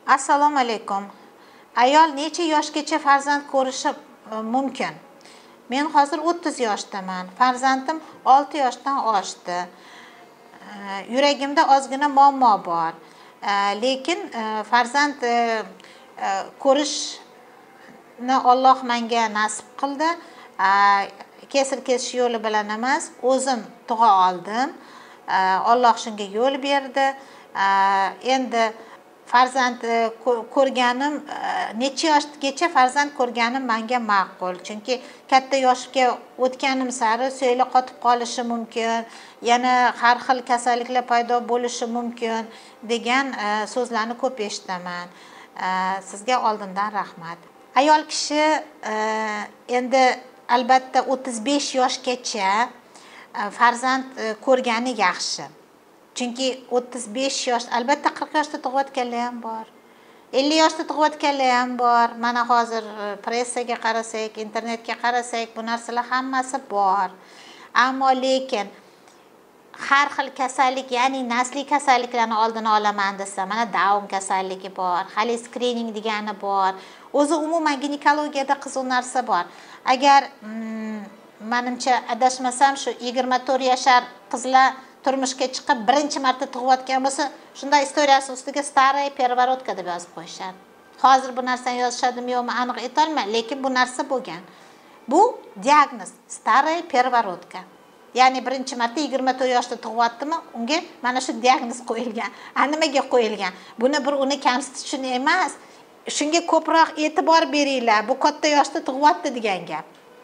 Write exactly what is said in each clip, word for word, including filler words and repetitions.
Assalomu alaykum. Ayol necha yoshgacha farzand ko'rishi mumkin? Men hozir o'ttiz yoshdaman. Farzandim olti yoshdan oshdi. Yuragimda ozgina muammo bor. Lekin farzand ko'rishni Alloh menga nasib qildi. Kesir kesish yo'li bilan emas, o'zim tug'a oldim. Alloh shunga yo'l berdi. Endi farzand ko'rganim, necha yoshgacha farzand ko'rganim menga ma'qul. Chunki katta yoshga o'tganim sari so'yla qotib qolishi mumkin, yana har xil kasalliklar paydo bo'lishi mumkin degan so'zlarni ko'p eshitaman. Sizga oldindan rahmat. Ayol kishi endi albatta o'ttiz besh yoshgacha farzand ko'rgani yaxshi. Chunki o'ttiz besh yosh, albatta qirq yoshda tug'ayotganlar ham bor. ellik yoshda tug'ayotganlar ham bor. Mana hozir pressaga qarasak, internetga qarasak, bu narsalar hammasi bor. Ammo lekin har xil kasallik, ya'ni nasliy kasalliklarni oldini olaman desa, mana Down kasalligi bor, hali screening degani bor. O'zi umuman ginekologiyada qiziq narsa bor. Agar menimcha adashmasam shu yigirma to'rt yashar qizlar turmushga chiqib birinchi marta tug'ayotgan bo'lsa, shunday istoriyasi ustiga staraya первородка deb yozib qo'yishadi. Hozir bu narsani yozishadimi yo'qmi aniq aytolmayman, lekin bu narsa bo'lgan. Bu diagnoz staraya первородка. Ya'ni birinchi marta yigirma to'rt yoshda tug'yaptimi, unga mana shu diagnoz qo'yilgan. Nimaga qo'yilgan? Buni bir uni kamsitish uchun emas, shunga ko'proq e'tibor beringlar. Bu katta yoshda tug'yapti degan gap.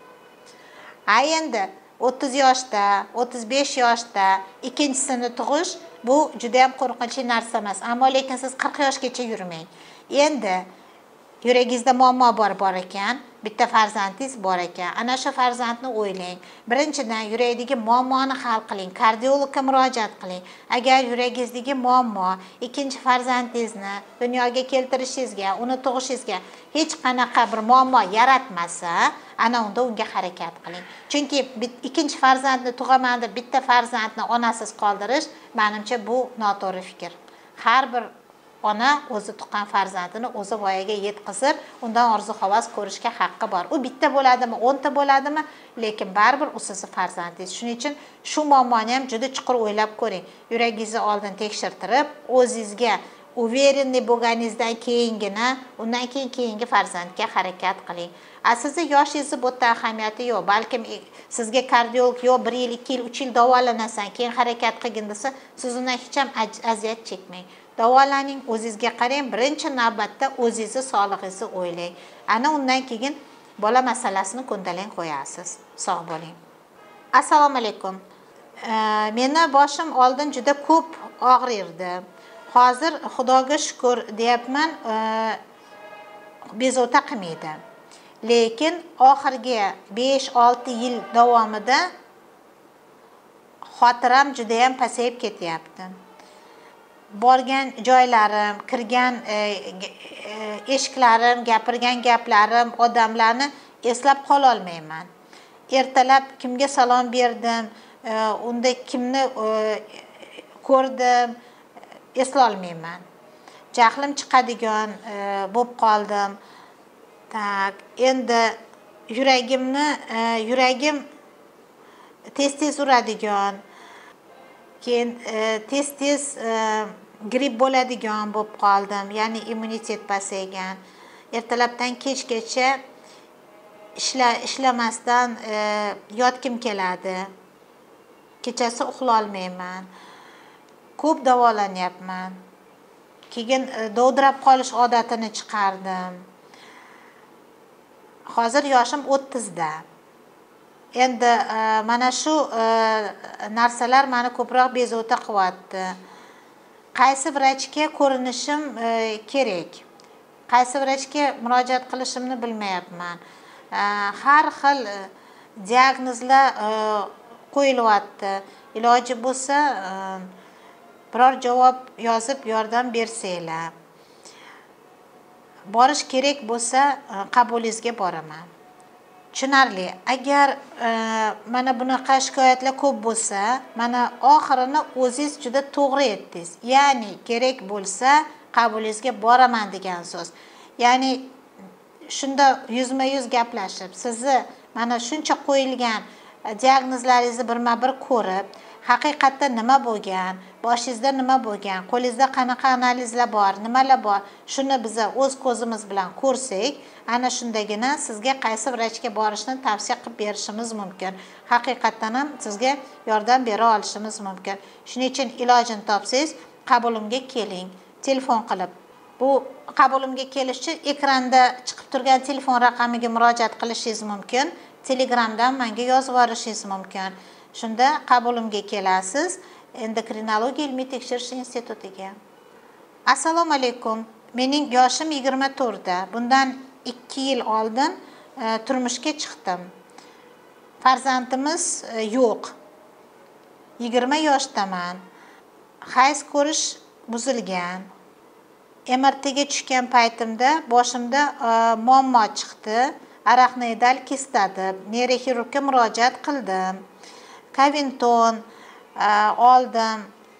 Ha endi o'ttiz yoshda, o'ttiz besh yoshda ikkinchisini tug'ish bu juda ham qo'rqinchli narsa emas. Ammo lekin siz qirq yoshgacha yurmang. Endi yuragingizda muammo bor bor ekan, bitta farzandingiz bor ekan. Ana shu farzandni o'ylang. Birinchidan yuragidagi muammoni hal qiling, kardiologga murojaat qiling. Agar yuragingizdagi muammo ikkinchi farzandingizni dunyoga keltirishingizga, uni tug'ishingizga hech qanaqa bir muammo yaratmasa, ana unda unga harakat qiling. Chunki ikkinchi farzandni tug'aman deb bitta farzandni onasiz qoldirish, menimcha bu noto'g'ri fikr. Har bir ona o'zi tuqqan farzandini o'zi voyaga yetkazib, undan orzu-havas ko'rishga haqqi bor. U bitta bo'ladimi, o'nta bo'ladimi, lekin baribir u sizning farzandingiz. Shuning uchun shu muammoni ham juda chuqur o'ylab ko'ring. Yuragingizni oldin tekshirtirib, o'zingizga uverenli bo'lganingizdan keyingina, undan keyin keyingi farzandga harakat qiling. Sizni yoshingizni bu yerda ahamiyati yo'q. Balkim sizga kardiolog yo'q, bir yil, ikki yil, uch yil davolanasan, keyin harakat qilgin desa, siz undan hech ham aziyat chekmang. Davolaning, o'zingizga qarang, birinchi navbatda o'zingizni sog'lig'ingizni o'ylang. Ana undan keyin bola masalasini ko'ndalang qo'yasiz. Sog' bo'ling. Assalomu alaykum. Meni boshim oldin juda ko'p og'rirdi. Hozir Xudoga shukr deyapman, bezovta qilmaydi. Lekin oxirgi besh olti yil davomida xotiram juda ham pasayib ketyapti. Borgan joylarim, kirgan eshiklarim, gapirgan gaplarim, odamlarni eslab qola olmayman. Ertalab kimga salom berdim, unda kimni ko'rdim, esla olmayman. Jahlim chiqadigan bo'lib qoldim. Tak, endi yuragimni, yuragim tez-tez uradigan, keyin tez-tez gripp bo'ladigan bo'lib qoldim, ya'ni immunitet pasaygan. Ertalabdan kechgacha ishla ishlamasdan yotgim keladi. Kechasi uxla olmayman. Ko'p davolanyapman. Keyin dovdirab qolish odatini chiqardim. Hozir yoshim o'ttizda. Endi mana shu narsalar meni ko'proq bezovta qilyapti. Qaysi vrachga ko'rinishim kerak? Qaysi vrachga murojaat qilishimni bilmayapman. Har xil diagnozlar qo'yilyapti. Iloji bo'lsa biror javob yozib yordam bersanglar. Borish kerak bo'lsa qabulingizga boraman. Tushunarli. Agar mana bunaqa shikoyatlar ko'p bo'lsa, mana oxirini o'zingiz juda to'g'ri aytdingiz. Ya'ni kerak bo'lsa qabulingizga boraman degan so'z. Ya'ni shunda yuzma-yuz gaplashib, sizni mana shuncha qo'yilgan diagnozlaringizni birma-bir ko'rib, haqiqatda nima bo'lgan, boshingizda nima bo'lgan, qo'lingizda qanaqa analizlar bor, nimalar bor, shuni biz o'z ko'zimiz bilan ko'rsak, ana shundagina sizga qaysi vrachga borishni tavsiya qilib berishimiz mumkin. Haqiqatdan ham sizga yordam bera olishimiz mumkin. Shuning uchun ilojini topsangiz, qabulimga keling, telefon qilib. Bu qabulimga kelish uchun ekranda chiqib turgan telefon raqamiga murojaat qilishingiz mumkin. Telegramdan menga yozib yuborishingiz mumkin. Shunda qabulimga kelasiz endokrinologiya ilmiy tekshirish institutiga. Assalomu alaykum. Mening yoshim yigirma to'rtda. Bundan ikki yil oldin e, turmushga chiqdim. Farzandimiz e, yo'q. yigirma yoshdaman. Hayz ko'rish buzilgan. M R T'ga tushgan paytimda boshimda e, muammo chiqdi. Arachnoidal kista deb neyroxirurgga murojaat qildim. Kavinton oldim,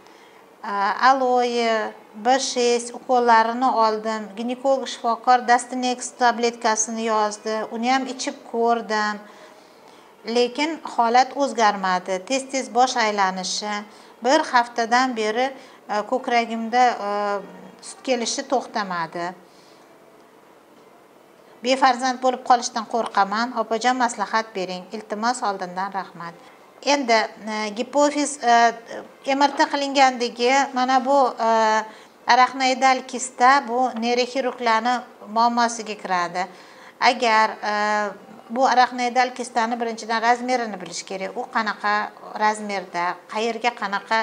aloe, B shest ukollarini oldim. Ginekolog shifokor Dastinex tabletkasini yozdi. Uni ham ichib ko'rdim. Lekin holat o'zgarmadi. Tez-tez bosh aylanishi, bir haftadan beri ko'kragimda sut kelishi to'xtamadi. Befarzand bo'lib qolishdan qo'rqaman. Opajon maslahat bering. Iltimos oldindan rahmat. Endi gipofiz M R T qilingandagi mana bu arachnoidal kista bu neyroxirurglarning muammosiga kiradi. Agar bu arachnoidal kistani birinchidan razmerini bilish kerak. U qanaqa razmerda, qayerga qanaqa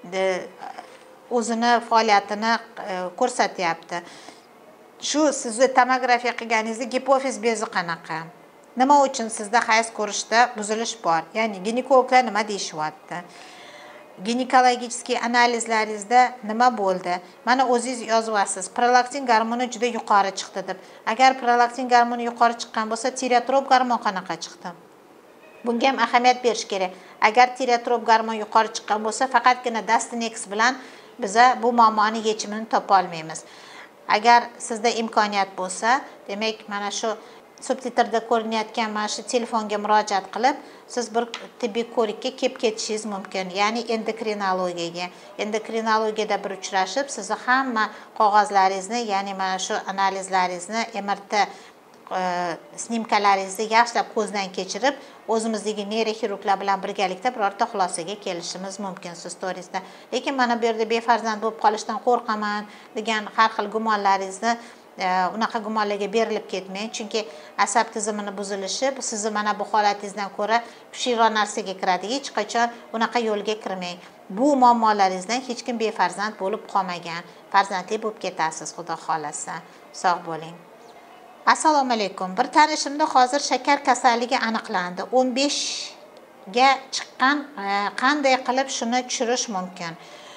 o'zini faoliyatini ko'rsatyapti. Shu sizni tomografiya qilganingizda gipofiz bezi qanaqa? Nima uchun sizda hayz ko'rishda buzilish bor? Ya'ni ginekologlar nima deyishyapti? Ginekologik analizlaringizda nima bo'ldi? Mana o'zingiz yozyapsiz. Prolaktin gormoni juda yuqori chiqdi deb. Agar prolaktin gormoni yuqori chiqqan bo'lsa, tireotrop gormon qanaqa chiqdi? Bunga ham ahamiyat berish kerak. Agar tireotrop gormon yuqori chiqqan bo'lsa, faqatgina Dastinex bilan biz bu muammoni yechimini topa olmaymiz. Agar sizda imkoniyat bo'lsa, demak mana shu subtitrda ko'rinayotgan mana shu telefonga murojaat qilib, siz bir tibbiy ko'rikka kelib ketishingiz mumkin. Ya'ni endokrinologiyaga. Endokrinologiyada bir uchrashib, sizni hamma qog'ozlaringizni, ya'ni mana shu analizlaringizni, M R T snimkalaringizni yaxshilab ko'zdan kechirib, o'zimizdagi neyroxirurglar bilan birgalikda birorta xulosaga kelishimiz mumkin siz to'g'risida. Lekin mana bu yerda befarzand bo'lib qolishdan qo'rqaman degan har xil gumonlaringizni unaqa gumonlarga berilib ketmang, chunki asab tizimini buzilishi sizni mana bu holatingizdan ko'ra kuchliroq narsaga kiradi. Hech qachon unaqa yo'lga kirmang. Bu muammolaringizdan hech kim befarzand bo'lib qolmagan. Farzandli bo'lib ketasiz, xudo xolasa. Sog' bo'ling. Assalomu alaykum. Bir tanishimda hozir shakar kasalligi aniqlandi. o'n besh ga chiqqan, qanday qilib shuni tushirish mumkin?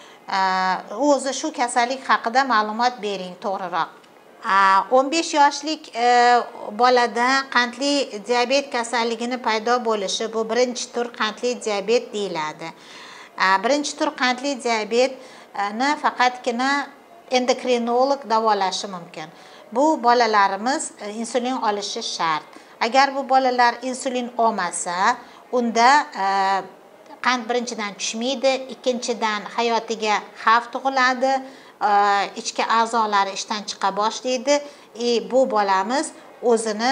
O'zi shu kasallik haqida ma'lumot bering to'g'riroq. o'n besh yoshlik bolada qandli diabet kasalligini paydo bo'lishi bu birinchi tur qandli diabet deyiladi. Birinchi tur qandli diabetni faqatgina endokrinolog davolashi mumkin. Bu bolalarimiz insulin olishi shart. Agar bu bolalar insulin olmasa, unda qand birinchidan tushmaydi, ikkinchidan hayotiga xavf tug'iladi, ichki a'zolari ishdan chiqa boshlaydi. E, bu bolamiz o'zini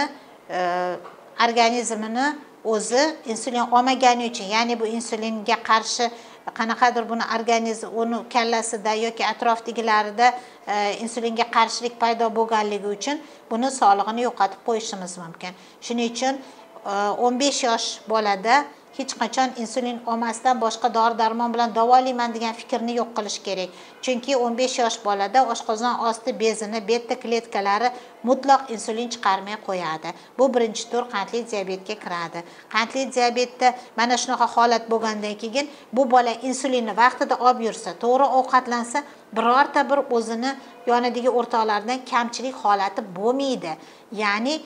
organizmini o'zi insulin olmagani uchun, ya'ni bu insulinga qarshi qanaqadir buni organizm uni kallasida yoki atrofdagilarida insulinga qarshilik paydo bo'lganligi uchun buni sog'lig'ini yo'qotib qo'yishimiz mumkin. Shuning uchun o'n besh yosh bolada hech qachon insulin olmasdan boshqa dori-darmon bilan davolayman degan fikrni yo'q qilish kerak. Chunki o'n besh yosh bolada oshqozon osti bezini, beta kletkalari mutlaq insulin chiqarmay qo'yadi. Bu birinchi tur qandli diabetga kiradi. Qandli diabetda mana shunaqa holat bo'lgandan keyin bu bola insulinni vaqtida olib yursa, to'g'ri ovqatlansa, birorta bir o'zini yonidagi o'rtoqlardan kamchilik holati bo'lmaydi. Ya'ni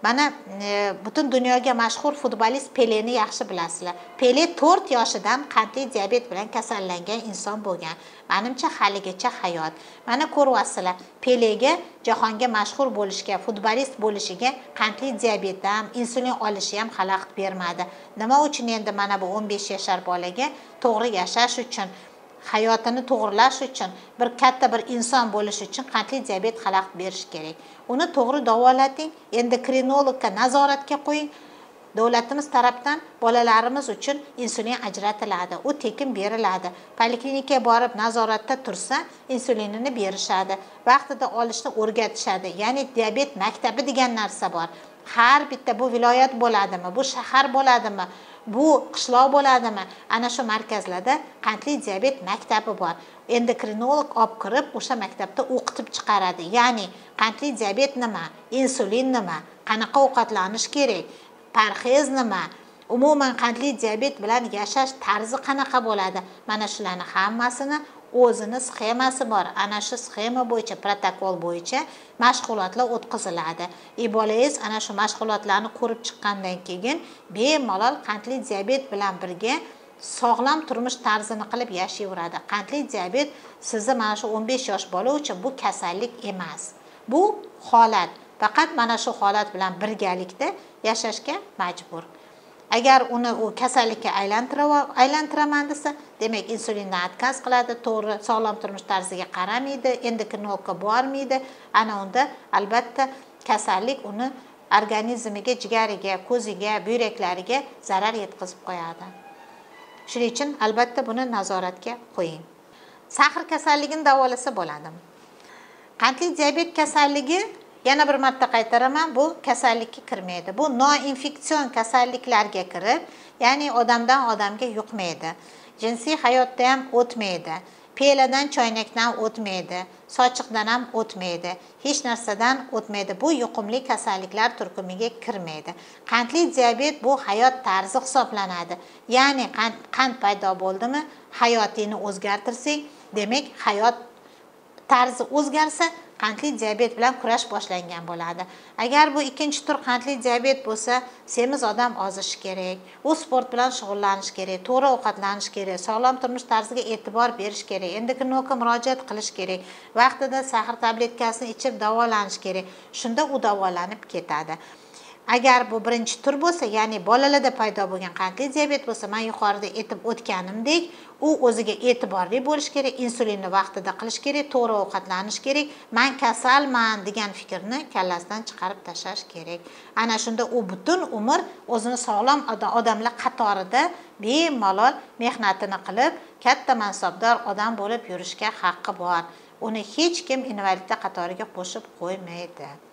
Mana butun dunyoga mashhur futbolist Peleni yaxshi bilasizlar. Pele to'rt yoshidan qandli diabet bilan kasallangan inson bo'lgan. Menimcha haligacha hayot. Mana ko'ryapsizlar, Pelega jahonga mashhur bo'lishga, futbolist bo'lishiga qandli diabetdan, insulin olishi ham xalaqit bermadi. Nima uchun endi mana bu o'n besh yashar bolaga to'g'ri yashash uchun, hayotini to'g'rilash uchun, bir katta bir inson bo'lish uchun qandli diabet xalaqit berish kerak. Uni to'g'ri davolating, endokrinologga nazoratga qo'ying. Davlatimiz tarafdan bolalarimiz uchun insulin ajratiladi, u tekin beriladi. Poliklinikaga borib nazoratda tursa, insulinini berishadi, vaqtida olishni o'rgatishadi. Ya'ni diabet maktabi degan narsa bor. Har bitta bu viloyat bo'ladimi, bu shahar bo'ladimi, bu qishloq bo'ladimi, ana shu markazlarda qandli diabet maktabi bor. Endokrinolog olib kirib o'sha maktabda o'qitib chiqaradi. Ya'ni qandli diabet nima, insulin nima, qanaqa ovqatlanish kerak, parhez nima, umuman qandli diabet bilan yashash tarzi qanaqa bo'ladi. Mana shularni hammasini o'zini sxemasi bor. Ana shu sxema bo'yicha, protokol bo'yicha mashg'ulotlar o'tkaziladi. Bolangiz ana shu mashg'ulotlarni ko'rib chiqqandan keyin bemalol qandli diabet bilan birga sog'lom turmush tarzini qilib yashayveradi. Qandli diabet sizni mana shu o'n besh yosh bola uchun bu kasallik emas. Bu holat. Faqat mana shu holat bilan birgalikda yashashga majbur. Agar uni u kasallikka aylantiraman desa, demak insulindan отказ qiladi, to'g'ri sog'lom turmush tarziga qaramaydi, endokrinologga bormaydi. Ana unda albatta kasallik uni organizmiga, jigariga, ko'ziga, buyraklariga zarar yetkazib qo'yadi. Shuning uchun albatta buni nazoratga qo'ying. Sahr kasalligini davolasa bo'ladi. Qandli diabet kasalligi, yana bir marta qaytaraman, bu kasallikka kirmaydi. Bu noinfeksion kasalliklarga kirib, ya'ni odamdan odamga yuqmaydi. Jinsiy hayotda ham o'tmaydi. Peladan, choynakdan o'tmaydi. Sochiqdan ham o'tmaydi. Hech narsadan o'tmaydi. Bu yuqumli kasalliklar turkumiga kirmaydi. Qandli diabet bu hayot tarzi hisoblanadi. Ya'ni qand, qand paydo bo'ldimi, hayotingni o'zgartirsang, demak hayot tarzi o'zgarsa, qandli diabet bilan kurash boshlangan bo'ladi. Agar bu ikkinchi tur qandli diabet bo'lsa, semiz odam ozishi kerak, u sport bilan shug'ullanish kerak, to'g'ri ovqatlanish kerak, sog'lom turmush tarziga e'tibor berish kerak, endokrinologga murojaat qilish kerak, vaqtida sahr tabletkasini ichib davolanish kerak. Shunda u davolanib ketadi. Agar bu birinchi tur bo'lsa, ya'ni bolalarda paydo bo'lgan qandli diabet bo'lsa, men yuqorida aytib o'tganimdek, u o'ziga e'tiborli bo'lish kerak, insulinni vaqtida qilish kerak, to'g'ri ovqatlanish kerak, men kasalman degan fikrni kallasidan chiqarib tashlash kerak. Ana shunda u butun umr o'zini sog'lom odamlar qatorida bemalol mehnatini qilib, katta mansabdor odam bo'lib yurishga haqqi bor. Uni hech kim invalidlar qatoriga qo'shib qo'ymaydi.